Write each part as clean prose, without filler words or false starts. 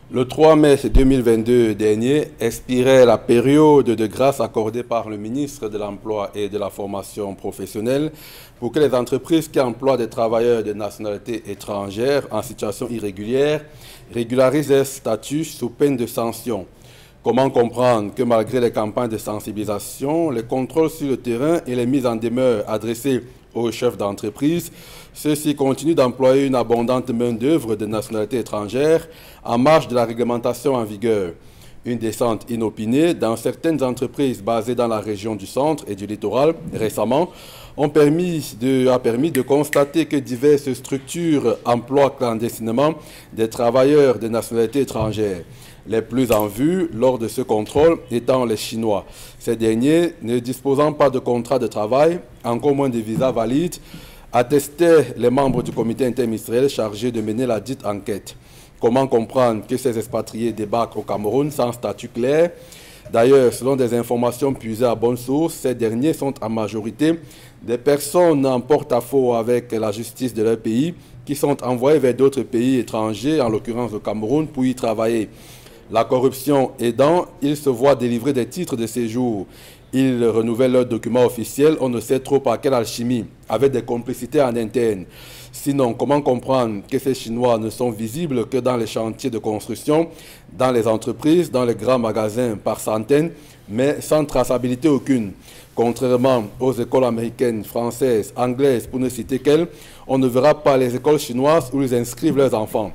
Le 3 mai 2022 dernier expirait la période de grâce accordée par le ministre de l'Emploi et de la Formation professionnelle pour que les entreprises qui emploient des travailleurs de nationalité étrangère en situation irrégulière régularisent leur statut sous peine de sanction. Comment comprendre que malgré les campagnes de sensibilisation, les contrôles sur le terrain et les mises en demeure adressées aux chefs d'entreprise, ceux-ci continuent d'employer une abondante main-d'œuvre de nationalité étrangère en marge de la réglementation en vigueur. Une descente inopinée dans certaines entreprises basées dans la région du centre et du littoral récemment a permis de constater que diverses structures emploient clandestinement des travailleurs de nationalité étrangère. Les plus en vue lors de ce contrôle étant les Chinois. Ces derniers, ne disposant pas de contrat de travail, encore moins de visa valide, attestaient les membres du comité interministériel chargé de mener la dite enquête. Comment comprendre que ces expatriés débarquent au Cameroun sans statut clair? D'ailleurs, selon des informations puisées à bonne source, ces derniers sont en majorité des personnes en porte-à-faux avec la justice de leur pays qui sont envoyées vers d'autres pays étrangers, en l'occurrence au Cameroun, pour y travailler. La corruption aidant, ils se voient délivrer des titres de séjour. Ils renouvellent leurs documents officiels, on ne sait trop par quelle alchimie, avec des complicités en interne. Sinon, comment comprendre que ces Chinois ne sont visibles que dans les chantiers de construction, dans les entreprises, dans les grands magasins par centaines, mais sans traçabilité aucune? Contrairement aux écoles américaines, françaises, anglaises, pour ne citer qu'elles, on ne verra pas les écoles chinoises où ils inscrivent leurs enfants.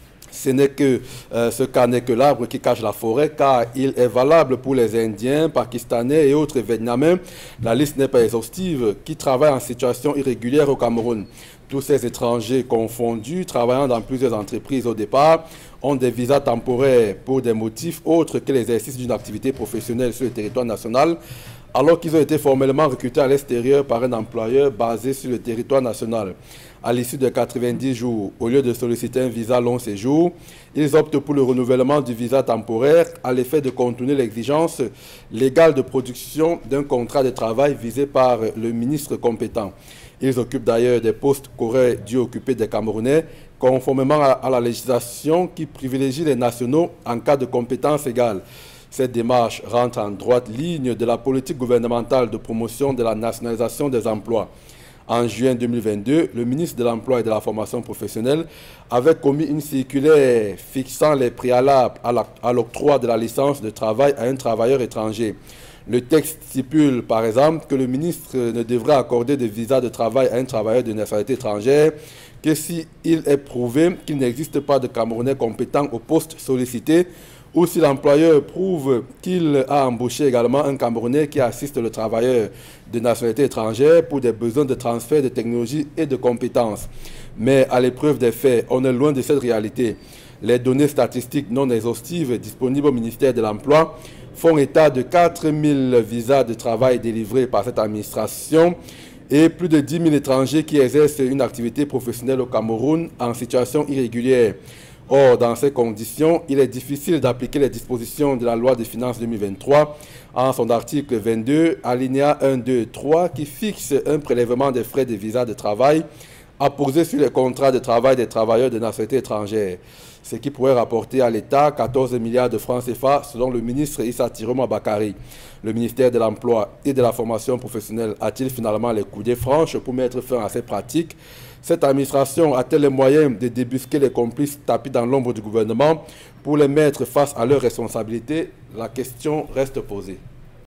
Ce cas n'est que l'arbre qui cache la forêt, car il est valable pour les Indiens, Pakistanais et autres Vietnamiens. La liste n'est pas exhaustive, qui travaillent en situation irrégulière au Cameroun. Tous ces étrangers confondus, travaillant dans plusieurs entreprises au départ, ont des visas temporaires pour des motifs autres que l'exercice d'une activité professionnelle sur le territoire national, alors qu'ils ont été formellement recrutés à l'extérieur par un employeur basé sur le territoire national. À l'issue de 90 jours, au lieu de solliciter un visa long séjour, ils optent pour le renouvellement du visa temporaire à l'effet de contourner l'exigence légale de production d'un contrat de travail visé par le ministre compétent. Ils occupent d'ailleurs des postes qu'auraient dû occuper des Camerounais, conformément à la législation qui privilégie les nationaux en cas de compétences égales. Cette démarche rentre en droite ligne de la politique gouvernementale de promotion de la nationalisation des emplois. En juin 2022, le ministre de l'Emploi et de la Formation professionnelle avait commis une circulaire fixant les préalables à l'octroi de la licence de travail à un travailleur étranger. Le texte stipule, par exemple, que le ministre ne devrait accorder de visa de travail à un travailleur de nationalité étrangère que s'il est prouvé qu'il n'existe pas de Camerounais compétent au poste sollicité ou si l'employeur prouve qu'il a embauché également un Camerounais qui assiste le travailleur de nationalité étrangère pour des besoins de transfert de technologie et de compétences. Mais à l'épreuve des faits, on est loin de cette réalité. Les données statistiques non exhaustives disponibles au ministère de l'Emploi font état de 4000 visas de travail délivrés par cette administration et plus de 10 000 étrangers qui exercent une activité professionnelle au Cameroun en situation irrégulière. Or, dans ces conditions, il est difficile d'appliquer les dispositions de la loi des finances 2023 en son article 22, alinéa 1, 2, 3, qui fixe un prélèvement des frais de visa de travail apposé sur les contrats de travail des travailleurs de nationalité étrangère, ce qui pourrait rapporter à l'État 14 milliards de francs CFA selon le ministre Issa Tiroma Bakari. Le ministère de l'Emploi et de la Formation professionnelle a-t-il finalement les coudées franches pour mettre fin à ces pratiques? Cette administration a-t-elle les moyens de débusquer les complices tapis dans l'ombre du gouvernement pour les mettre face à leurs responsabilités? La question reste posée.